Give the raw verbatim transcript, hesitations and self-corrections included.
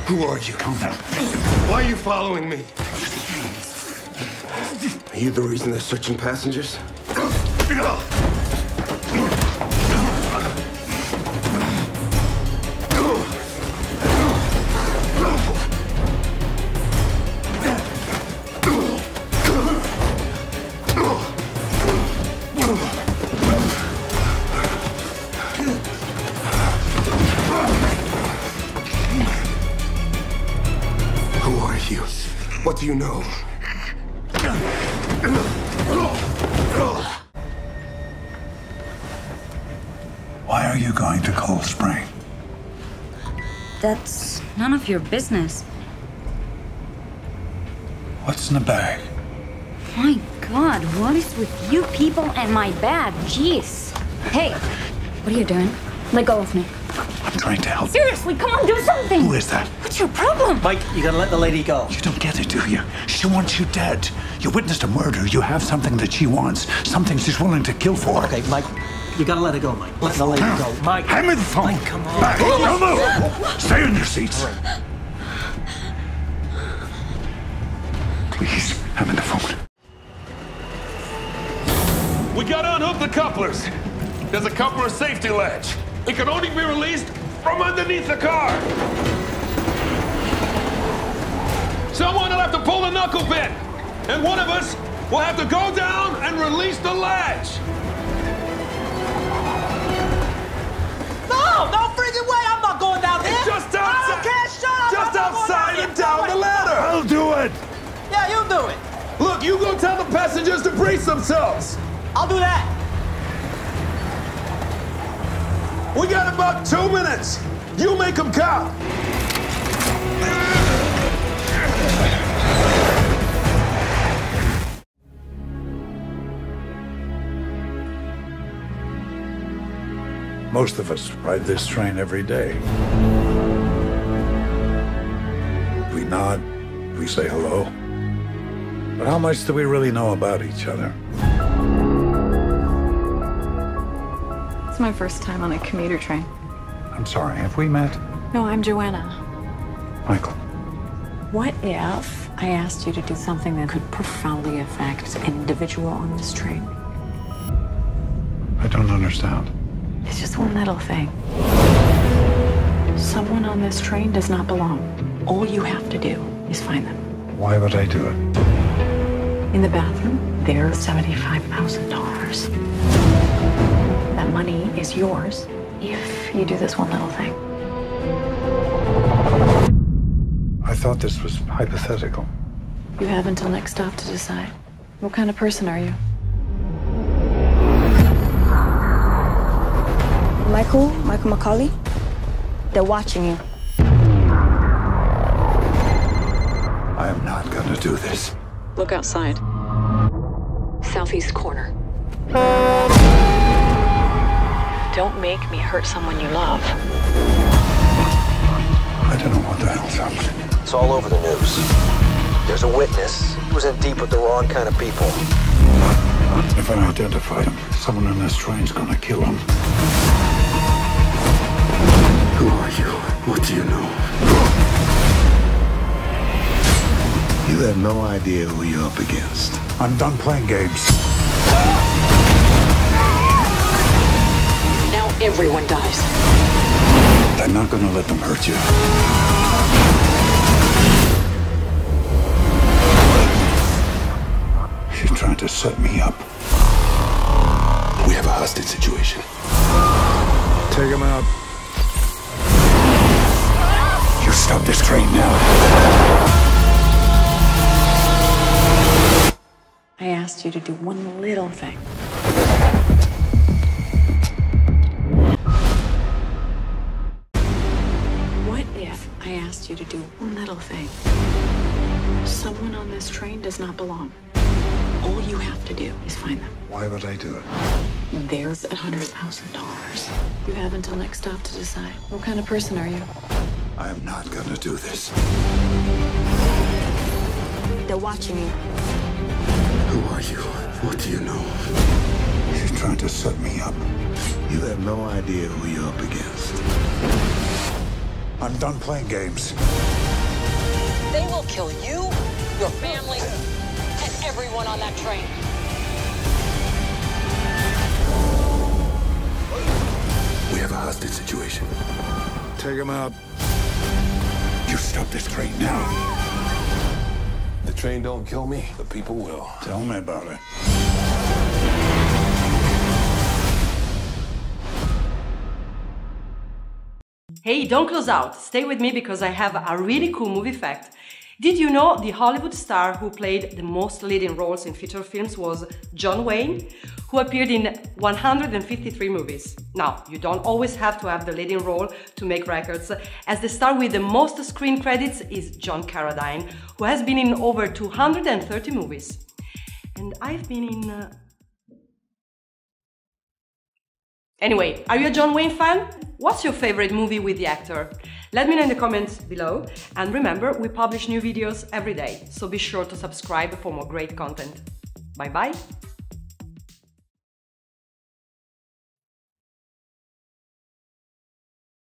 Who are you? Calm down. Why are you following me? Are you the reason they're searching passengers? What do you know? Why are you going to Cold Spring? That's none of your business. What's in the bag? My God, what is with you people and my bag? Jeez. Hey, what are you doing? Let go of me. I'm trying to help. Seriously, come on, do something. Who is that? What's your problem? Mike, you gotta let the lady go. You don't get it, do you? She wants you dead. You witnessed a murder. You have something that she wants. Something she's willing to kill for. Okay, Mike, you gotta let her go, Mike. Let the lady go. Mike. Hand me the phone. Mike, come on. Back. Don't move. Stay in your seats. Right. Please, hand me the phone. We gotta unhook the couplers. There's a coupler safety latch. It can only be released from underneath the car. Someone will have to pull the knuckle bit, and one of us will have to go down and release the latch. No, no freaking way! I'm not going down there. It's just outside. I don't care. Shut up. Just I'm not outside going and down, down there. the ladder. I'll do it. Yeah, you do it. Look, you go tell the passengers to brace themselves. I'll do that. We got about two minutes. You make them count. Most of us ride this train every day. We nod, we say hello. But how much do we really know about each other? It's my first time on a commuter train. I'm sorry, have we met? No, I'm Joanna. Michael. What if I asked you to do something that could profoundly affect an individual on this train? I don't understand. It's just one little thing. Someone on this train does not belong. All you have to do is find them. Why would I do it? In the bathroom, there's seventy-five thousand dollars. That money is yours if you do this one little thing. I thought this was hypothetical. You have until next stop to decide. What kind of person are you? Michael, Michael McCauley, they're watching you. I am not gonna do this. Look outside. Southeast corner. Don't make me hurt someone you love. I don't know what the hell's happening. It's all over the news. There's a witness. He was in deep with the wrong kind of people. If I identify him, someone on this train's gonna kill him. Who are you? What do you know? You have no idea who you're up against. I'm done playing games. Now everyone dies. I'm not gonna let them hurt you. She's trying to set me up. We have a hostage situation. Take him out. You stop this train now. I asked you to do one little thing. What if I asked you to do one little thing? Someone on this train does not belong. All you have to do is find them. Why would I do it? There's a hundred thousand dollars. You have until next stop to decide. What kind of person are you? I am not gonna do this. They're watching you. Who are you? What do you know? She's trying to set me up. You have no idea who you're up against. I'm done playing games. they will kill you, your family, and everyone on that train. We have a hostage situation. Take him out. You stop this train now. The train don't kill me, the people will. Tell me about it. Hey, don't close out. Stay with me because I have a really cool movie fact. Did you know the Hollywood star who played the most leading roles in feature films was John Wayne, who appeared in one hundred fifty-three movies? Now, you don't always have to have the leading role to make records, as the star with the most screen credits is John Carradine, who has been in over two hundred thirty movies. And I've been in... Uh... Anyway, are you a John Wayne fan? What's your favorite movie with the actor? Let me know in the comments below, and remember, we publish new videos every day, so be sure to subscribe for more great content. Bye bye!